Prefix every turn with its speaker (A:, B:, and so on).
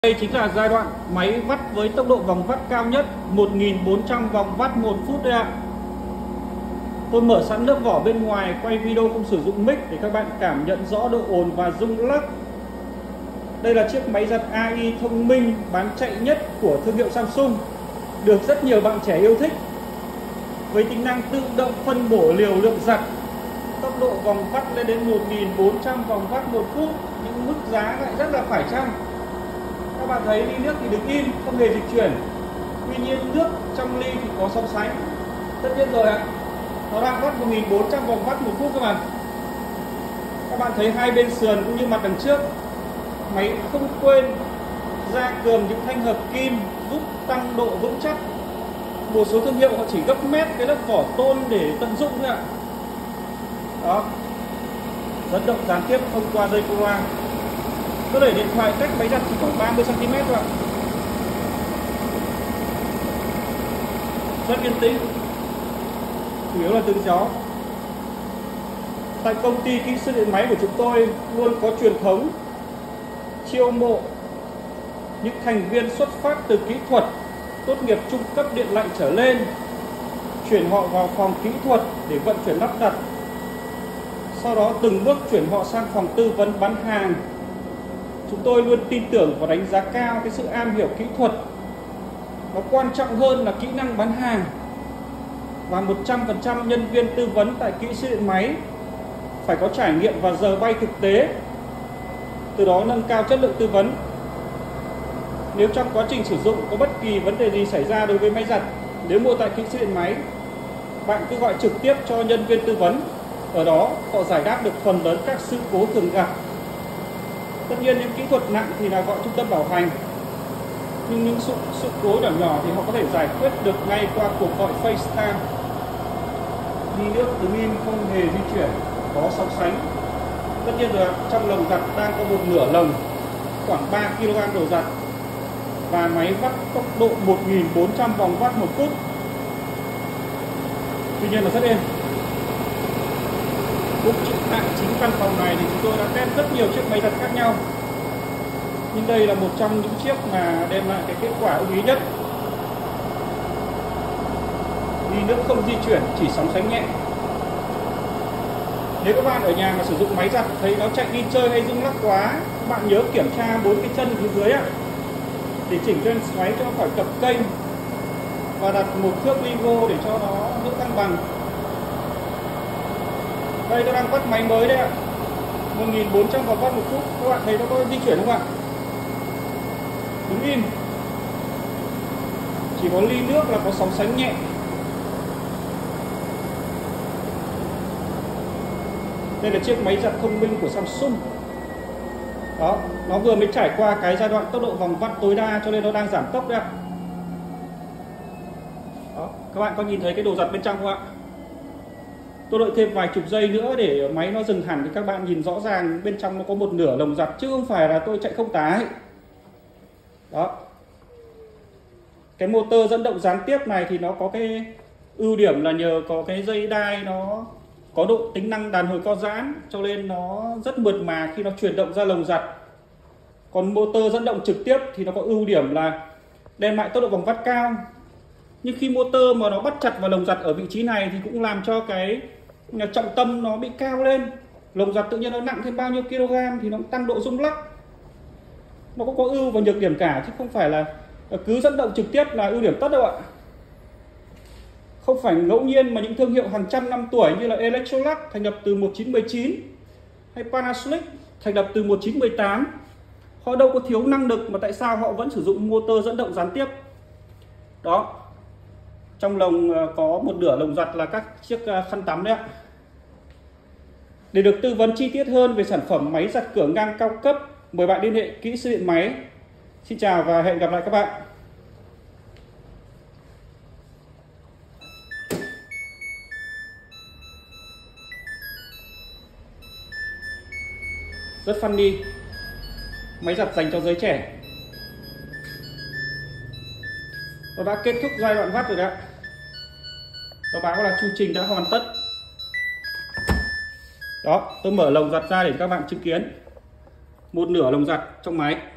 A: Đây chính là giai đoạn máy vắt với tốc độ vòng vắt cao nhất 1400 vòng vắt 1 phút đây ạ. Tôi mở sẵn lớp vỏ bên ngoài, quay video không sử dụng mic để các bạn cảm nhận rõ độ ồn và rung lắc. Đây là chiếc máy giặt AI thông minh bán chạy nhất của thương hiệu Samsung, được rất nhiều bạn trẻ yêu thích. Với tính năng tự động phân bổ liều lượng giặt, tốc độ vòng vắt lên đến 1400 vòng vắt 1 phút, nhưng mức giá lại rất là phải chăng. Các bạn thấy ly nước thì đứng im, không hề dịch chuyển. Tuy nhiên nước trong ly thì có sóng sánh. Tất nhiên rồi ạ, nó đang vắt 1400 vòng vắt 1 phút các bạn. Các bạn thấy hai bên sườn cũng như mặt đằng trước, máy không quên gia cường những thanh hợp kim giúp tăng độ vững chắc. Một số thương hiệu họ chỉ gấp mét cái lớp vỏ tôn để tận dụng thôi ạ. Đó, dẫn động gián tiếp thông qua dây coax. Tôi để điện thoại cách máy giặt chỉ khoảng 30 cm thôi ạ. Rất yên tĩnh, chủ yếu là tiếng gió. Tại công ty kỹ sư điện máy của chúng tôi luôn có truyền thống chiêu mộ những thành viên xuất phát từ kỹ thuật, tốt nghiệp trung cấp điện lạnh trở lên, chuyển họ vào phòng kỹ thuật để vận chuyển lắp đặt, sau đó từng bước chuyển họ sang phòng tư vấn bán hàng. Chúng tôi luôn tin tưởng và đánh giá cao cái sự am hiểu kỹ thuật. Nó quan trọng hơn là kỹ năng bán hàng. Và 100% nhân viên tư vấn tại kỹ sư điện máy phải có trải nghiệm và giờ bay thực tế, từ đó nâng cao chất lượng tư vấn. Nếu trong quá trình sử dụng có bất kỳ vấn đề gì xảy ra đối với máy giặt, nếu mua tại kỹ sư điện máy, bạn cứ gọi trực tiếp cho nhân viên tư vấn. Ở đó họ giải đáp được phần lớn các sự cố thường gặp. Tất nhiên những kỹ thuật nặng thì là gọi trung tâm bảo hành, nhưng những sự cố nhỏ thì họ có thể giải quyết được ngay qua cuộc gọi FaceTime. Ly nước đứng im không hề di chuyển, có sóng sánh. Tất nhiên là trong lồng giặt đang có một nửa lồng, khoảng 3 kg đồ giặt, và máy vắt tốc độ 1400 vòng vắt 1 phút. Tuy nhiên là rất êm. Cũng tại chính căn phòng này thì chúng tôi đã test rất nhiều chiếc máy giặt khác nhau, nhưng đây là một trong những chiếc mà đem lại cái kết quả ưng ý nhất. Ly nước không di chuyển, chỉ sóng sánh nhẹ. Nếu các bạn ở nhà mà sử dụng máy giặt thấy nó chạy đi chơi hay rung lắc quá, các bạn nhớ kiểm tra 4 cái chân phía dưới ạ, để chỉnh cho xoáy cho khỏi cập kênh, và đặt một thước Ligo để cho nó giữ thăng bằng. Đây tôi đang vắt máy mới đây ạ, 1400 vòng vắt 1 phút. Các bạn thấy nó có di chuyển không ạ? Đứng im, chỉ có ly nước là có sóng sánh nhẹ. Đây là chiếc máy giặt thông minh của Samsung. Đó, nó vừa mới trải qua cái giai đoạn tốc độ vòng vắt tối đa cho nên nó đang giảm tốc đấy ạ. Đó, các bạn có nhìn thấy cái đồ giặt bên trong không ạ? Tôi đợi thêm vài chục giây nữa để máy nó dừng hẳn thì các bạn nhìn rõ ràng bên trong nó có một nửa lồng giặt, chứ không phải là tôi chạy không tái. Đó. Cái motor dẫn động gián tiếp này thì nó có cái ưu điểm là nhờ có cái dây đai nó có độ tính năng đàn hồi co giãn, cho nên nó rất mượt mà khi nó chuyển động ra lồng giặt. Còn motor dẫn động trực tiếp thì nó có ưu điểm là đem lại tốc độ vòng vắt cao. Nhưng khi motor mà nó bắt chặt vào lồng giặt ở vị trí này thì cũng làm cho cái trọng tâm nó bị cao lên. Lồng giặt tự nhiên nó nặng thêm bao nhiêu kg thì nó cũng tăng độ rung lắc. Nó cũng có ưu và nhược điểm cả, chứ không phải là cứ dẫn động trực tiếp là ưu điểm tất đâu ạ. Không phải ngẫu nhiên mà những thương hiệu hàng trăm năm tuổi như là Electrolux thành lập từ 1919 hay Panasonic thành lập từ 1918, họ đâu có thiếu năng lực mà tại sao họ vẫn sử dụng motor dẫn động gián tiếp. Đó, trong lồng có một nửa lồng giặt là các chiếc khăn tắm đấy ạ. Để được tư vấn chi tiết hơn về sản phẩm máy giặt cửa ngang cao cấp, mời bạn liên hệ kỹ sư điện máy. Xin chào và hẹn gặp lại các bạn. Rất funny. Máy giặt dành cho giới trẻ. Tôi đã kết thúc giai đoạn vắt rồi đấy ạ. Tôi báo là chu trình đã hoàn tất. Đó, tôi mở lồng giặt ra để các bạn chứng kiến một nửa lồng giặt trong máy.